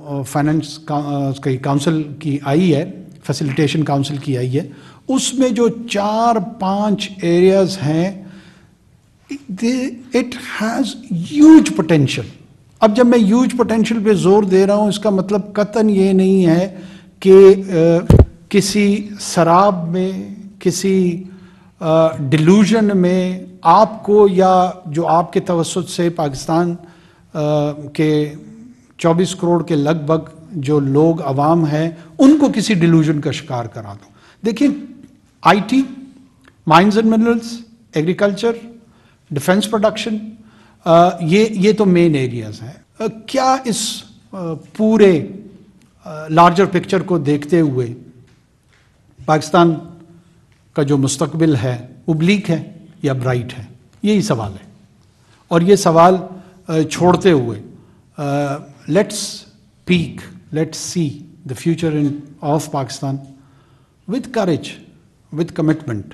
Finance council کی آئی ہے، facilitation council کی آئی ہے، اس میں جو 4-5 ایریاز ہیں، اٹ ہیز ہیوج پوٹینشیل. اب جب میں ہیوج پوٹینشیل پہ زور دے رہا ہوں، اس کا مطلب قطعاً یہ نہیں ہے کہ کسی سراب میں، کسی ڈیلوژن میں آپ کو یا جو آپ کے توسط سے پاکستان کے 24 کروڑ کے لگ بھگ جو لوگ عوام ہیں ان کو کسی ڈیلوژن کا شکار کرا دو. دیکھیں، IT, mines and minerals, agriculture, defence production, یہ تو مین ایریاز ہیں. کیا اس پورے لارجر پکچر کو دیکھتے ہوئے پاکستان کا جو مستقبل ہے وہ بلیک ہے یا برائٹ ہے؟ یہی سوال ہے. اور یہ سوال چھوڑتے ہوئے let's peek, let's see the future of Pakistan with courage, with commitment.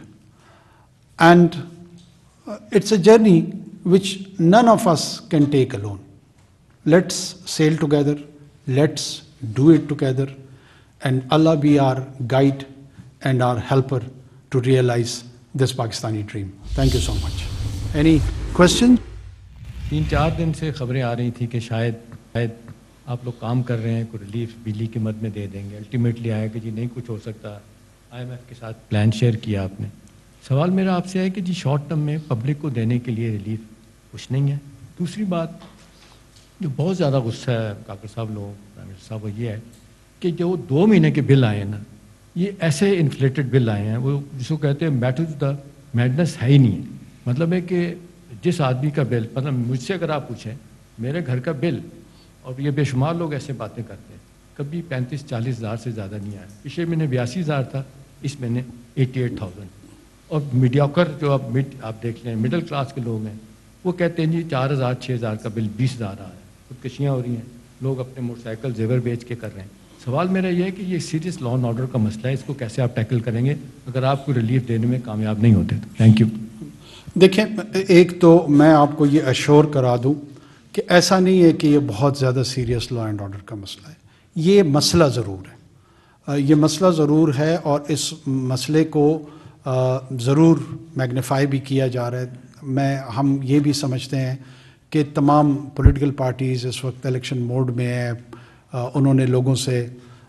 And it's a journey which none of us can take alone. Let's sail together, let's do it together, and Allah be our guide and our helper to realize this Pakistani dream. Thank you so much. Any questions? 3-4 دن سے خبریں آ رہی تھیں کہ شاید آپ لوگ کام کر رہے ہیں، کوئی ریلیف بجلی کی مد میں دے دیں گے. الٹیمیٹلی آیا کہ جی نہیں کچھ ہو سکتا. IMF کے ساتھ پلان شیئر کیا آپ نے. سوال میرا آپ سے ہے کہ جی شارٹ ٹرم میں پبلک کو دینے کے لیے ریلیف کچھ نہیں ہے. دوسری بات جو بہت زیادہ غصہ ہے کاکڑ صاحب لوگوں، پرائم منسٹر صاحب، وہ یہ ہے کہ جو 2 مہینے کے بل آئے ہیں نا، یہ ایسے انفلیٹڈ بل آئے ہیں، وہ جس کو کہتے ہیں میٹر دا میڈنس ہے ہی نہیں ہے. مطلب ہے کہ جس آدمی کا بل، مطلب مجھ سے اگر آپ پوچھیں میرے گھر کا بل، اور یہ بے شمار لوگ ایسے باتیں کرتے ہیں، کبھی 35-40 ہزار سے زیادہ نہیں آیا. پچھلے مہینے 82 ہزار تھا، اس مہینے 88,000. اور میڈیوکر جو آپ دیکھ لیں مڈل کلاس کے لوگ ہیں، وہ کہتے ہیں جی 4,000-6,000 کا بل 20,000 آ رہا ہے. خودکشیاں ہو رہی ہیں، لوگ اپنے موٹر سائیکل زیور بیچ کے کر رہے ہیں. سوال میرا یہ ہے کہ یہ سیریس لا اینڈ آرڈر کا مسئلہ ہے، اس کو کیسے آپ ٹیکل کریں گے اگر آپ کو ریلیف دینے میں کامیاب نہیں ہوتے تو؟ Thank you. دیکھیں، ایک تو میں آپ کو یہ ایشور کرا دوں کہ ایسا نہیں ہے کہ یہ بہت زیادہ سیریس لا اینڈ آرڈر کا مسئلہ ہے. یہ مسئلہ ضرور ہے، یہ مسئلہ ضرور ہے، اور اس مسئلے کو ضرور میگنیفائی بھی کیا جا رہا ہے. ہم یہ بھی سمجھتے ہیں کہ تمام پولیٹیکل پارٹیز اس وقت الیکشن موڈ میں ہیں. انہوں نے لوگوں سے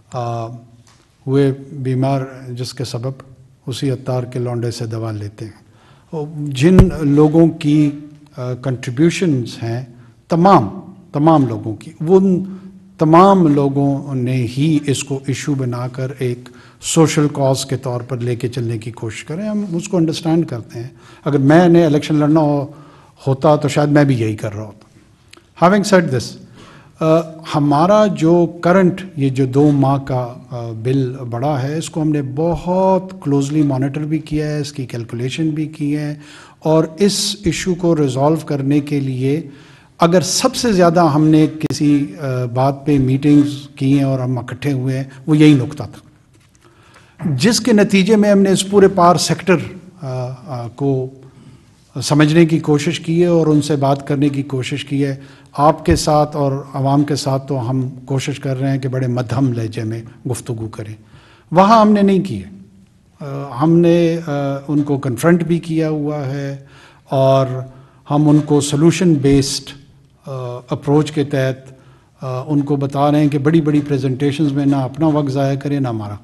ہوئے بیمار جس کے سبب اسی عطار کے لونڈے سے دوا لیتے ہیں. جن لوگوں کی کنٹریبیوشنز ہیں، تمام لوگوں کی، وہ تمام لوگوں نے ہی اس کو ایشو بنا کر ایک سوشل کاز کے طور پر لے کے چلنے کی کوشش کریں. ہم اس کو انڈرسٹینڈ کرتے ہیں. اگر میں نے الیکشن لڑنا ہوتا تو شاید میں بھی یہی کر رہا ہوتا. ہیونگ سیڈ دس، ہمارا جو کرنٹ یہ جو 2 ماہ کا بل بڑا ہے، اس کو ہم نے بہت کلوزلی مانیٹر بھی کیا ہے، اس کی کیلکولیشن بھی کی ہے، اور اس ایشو کو ریزالو کرنے کے لیے اگر سب سے زیادہ ہم نے کسی بات پہ میٹنگز کی ہیں اور ہم اکٹھے ہوئے ہیں، وہ یہی نقطہ تھا، جس کے نتیجے میں ہم نے اس پورے پاور سیکٹر کو سمجھنے کی کوشش کی ہے اور ان سے بات کرنے کی کوشش کی ہے. آپ کے ساتھ اور عوام کے ساتھ تو ہم کوشش کر رہے ہیں کہ بڑے مدھم لہجے میں گفتگو کریں. وہاں ہم نے نہیں کی ہے. ہم نے ان کو کنفرنٹ بھی کیا ہوا ہے، اور ہم ان کو سلوشن بیسڈ اپروچ کے تحت ان کو بتا رہے ہیں کہ بڑی بڑی پریزنٹیشنز میں نہ اپنا وقت ضائع کریں نہ ہمارا.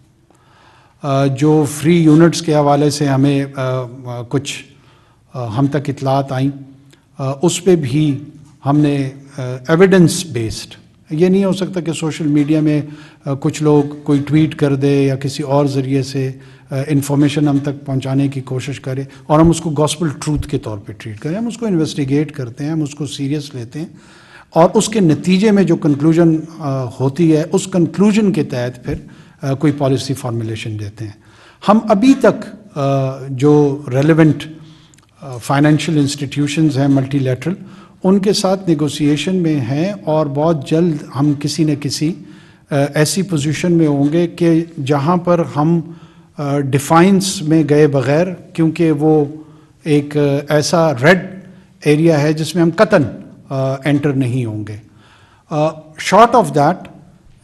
جو فری یونٹس کے حوالے سے ہمیں کچھ ہم تک اطلاعات آئیں، اس پہ بھی ہم نے ایویڈنس بیسڈ، یہ نہیں ہو سکتا کہ سوشل میڈیا میں کچھ لوگ کوئی ٹویٹ کر دے یا کسی اور ذریعے سے انفارمیشن ہم تک پہنچانے کی کوشش کرے اور ہم اس کو گاسپل ٹروتھ کے طور پہ ٹریٹ کریں. ہم اس کو انویسٹیگیٹ کرتے ہیں، ہم اس کو سیریس لیتے ہیں، اور اس کے نتیجے میں جو کنکلوژن ہوتی ہے، اس کنکلوژن کے تحت پھر کوئی پالیسی فارمولیشن دیتے ہیں. ہم ابھی تک جو relevant financial institutions multilateral لیٹرل، ان کے ساتھ نیگوسیشن میں ہیں، اور بہت جلد ہم کسی نہ کسی ایسی پوزیشن میں ہوں گے کہ جہاں پر ہم ڈیفائنس میں گئے بغیر، کیونکہ وہ ایک ایسا ریڈ ایریا ہے جس میں ہم قطعاً انٹر نہیں ہوں گے. شارٹ آف دیٹ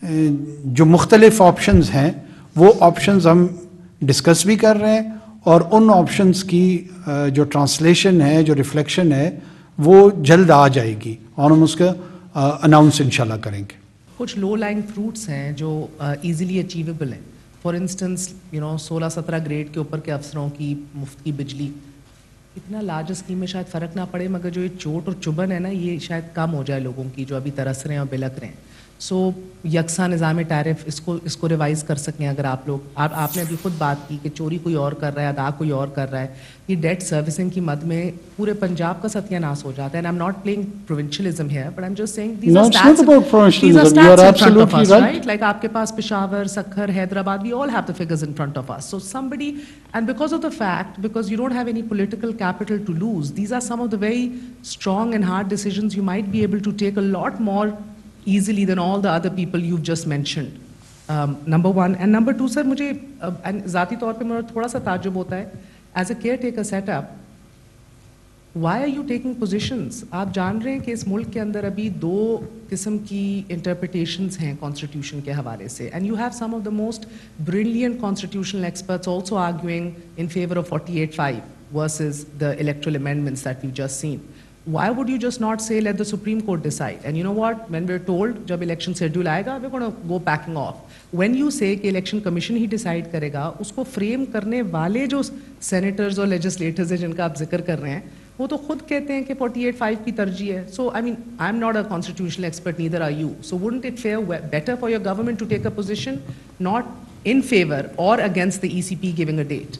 جو مختلف آپشنز ہیں وہ آپشنز ہم ڈسکس بھی کر رہے ہیں، اور ان آپشنز کی جو ٹرانسلیشن ہے، جو ریفلیکشن ہے، وہ جلد آ جائے گی اور ہم اس کا اناؤنس انشاءاللہ کریں گے. کچھ لو لائنگ فروٹس ہیں جو ایزیلی اچیویبل ہیں. فار انسٹنس 16-17 گریڈ کے اوپر کے افسروں کی مفت کی بجلی، اتنا لارج اسکیم میں شاید فرق نہ پڑے، مگر جو یہ چوٹ اور چبھن ہے نا، یہ شاید کم ہو جائے لوگوں کی جو ابھی ترس رہے ہیں اور بلک رہے ہیں. سو یکساں نظام ٹیرف اس کو ریوائز کر سکیں اگر آپ لوگ. آپ نے ابھی خود بات کی کہ چوری کوئی اور کر رہا ہے، ادا کوئی اور کر رہا ہے. یہ ڈیٹ سروسنگ کی مد میں پورے پنجاب کا ستیہ ناس ہو جاتا ہے. And I am not playing provincialism here, but I am just saying these are states in front of us, right? Like آپ کے پاس Peshawar, Sukkur, Hyderabad, we all have the figures in front of us. So somebody, and because of the fact, because you don't have any political capital to lose, these are some of the very strong and hard decisions you might be able to take a lot more easily than all the other people you've just mentioned. Number one. And number two, sir, مجھے ذاتی طور پہ میرا تھوڑا سا تعجب ہوتا ہے as a caretaker setup. Why are you taking positions? آپ جان رہے ہیں کہ اس ملک کے اندر ابھی 2 قسم کی انٹرپریٹیشنز ہیں کانسٹیٹیوشن کے حوالے سے, and you have some of the most brilliant constitutional experts also arguing in favor of 48(5) versus the electoral amendments that we've just seen. Why would you just not say let the Supreme Court decide? And you know what, when we're told جب election schedule آئے گا, we're going to go backing off. When you say کہ election commission ہی decide کرے گا, اس کو frame کرنے والے جو سینیٹرز اور لیجسلیٹرز ہیں جن کا آپ ذکر کر رہے ہیں, وہ تو خود کہتے ہیں کہ 48(5) کی ترجیح ہے. So I mean, I'm not a constitutional expert, neither are you. So wouldn't it fare better for your government to take a position not in favor or against the ECP giving a date?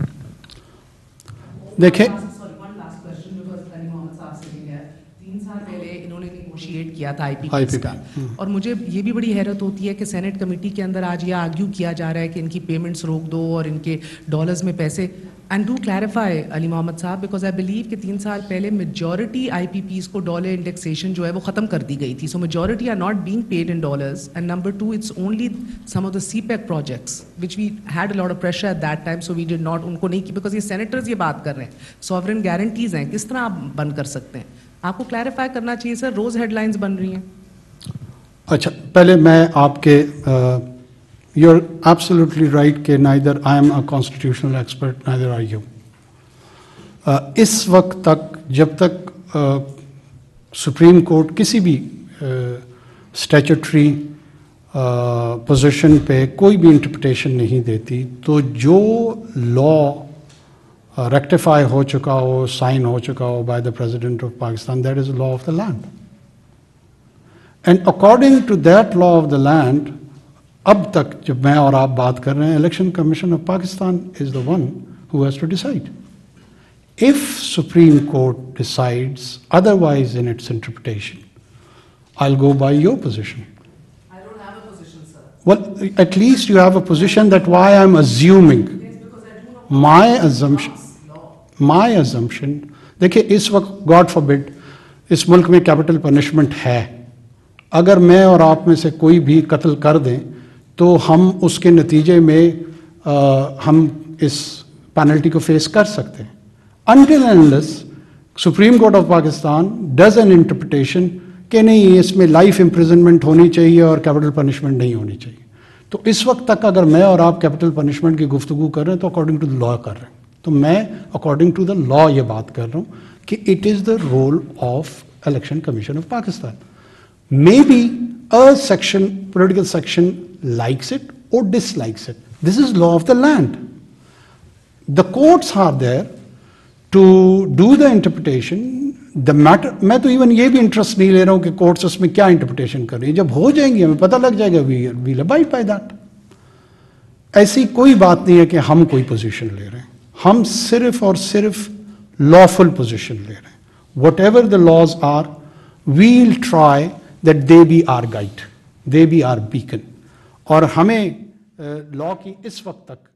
دیکھیں, negotiate کیا تھا آئی P Ps کا, اور مجھے یہ بھی بڑی حیرت ہوتی ہے کہ سینٹ کمیٹی کے اندر آج یہ آرگیو کیا جا رہا ہے کہ ان کی پیمنٹس روک دو اور ان کے ڈالرز میں پیسے. And do clarify Ali Mohammad صاحب, بیکاز آئی بلیو کہ 3 سال پہلے میجورٹی آئی پی پیز کو ڈالر انڈیکسیشن جو ہے وہ ختم کر دی گئی تھی. So majority are not being paid in dollars. And number 2, it's only some of the CPEC projects which we had a lot of pressure at that time, so we did not, ان کو نہیں کی, because یہ senators یہ بات کر رہے ہیں سوورن گارنٹیز ہیں, کس طرح آپ بند کر سکتے ہیں؟ آپ کو کلیریفائی کرنا چاہیے سر. روز ہیڈ لائنز بن رہی ہیں. اچھا, پہلے میں آپ کے یو آر ایبسلیوٹلی رائٹ کہ neither I am a constitutional expert neither are you. اس وقت تک جب تک سپریم کورٹ کسی بھی اسٹیچوٹری پوزیشن پہ کوئی بھی انٹرپریٹیشن نہیں دیتی, تو جو لا ریکٹیفائی ہو چکا ہو, سائن ہو چکا ہو by the president of Pakistan, that is law of the land. And according to that law of the land, اب تک جب میں اور آپ بات کر رہے ہیں, election commission of Pakistan is the one who has to decide. If Supreme Court decides otherwise in its interpretation, I'll go by your position. I don't have a position, sir. Well, at least you have a position that why I'm assuming. Yes, because I do not. My assumption, دیکھیں اس وقت God forbid اس ملک میں capital punishment ہے. اگر میں اور آپ میں سے کوئی بھی قتل کر دیں تو ہم اس کے نتیجے میں ہم اس پینلٹی کو فیس کر سکتے ہیں. Until and unless Supreme Court of Pakistan does an interpretation کہ نہیں اس میں لائف امپریزنمنٹ ہونی چاہیے اور کیپٹل پنشمنٹ نہیں ہونی چاہیے, تو اس وقت تک اگر میں اور آپ کیپٹل پنشمنٹ کی گفتگو کر رہے ہیں تو اکارڈنگ ٹو دا لا کر رہے ہیں. تو میں اکارڈنگ ٹو دا لا یہ بات کر رہا ہوں کہ it is the role of election commission of Pakistan. May be a section, political section likes it اور dislikes it. This is law of the land. The courts are there to do the interpretation. The matter, میں تو even یہ بھی interest نہیں لے رہا ہوں کہ کورٹس اس میں کیا انٹرپریٹیشن کر رہی ہے. جب ہو جائیں گی ہمیں پتہ لگ جائے گا, we'll abide by that. ایسی کوئی بات نہیں ہے کہ ہم کوئی پوزیشن لے رہے ہیں, ہم صرف اور صرف lawful پوزیشن لے رہے ہیں. Whatever the laws are, we'll try that they be our guide, they be our beacon. اور ہمیں لا کی اس وقت تک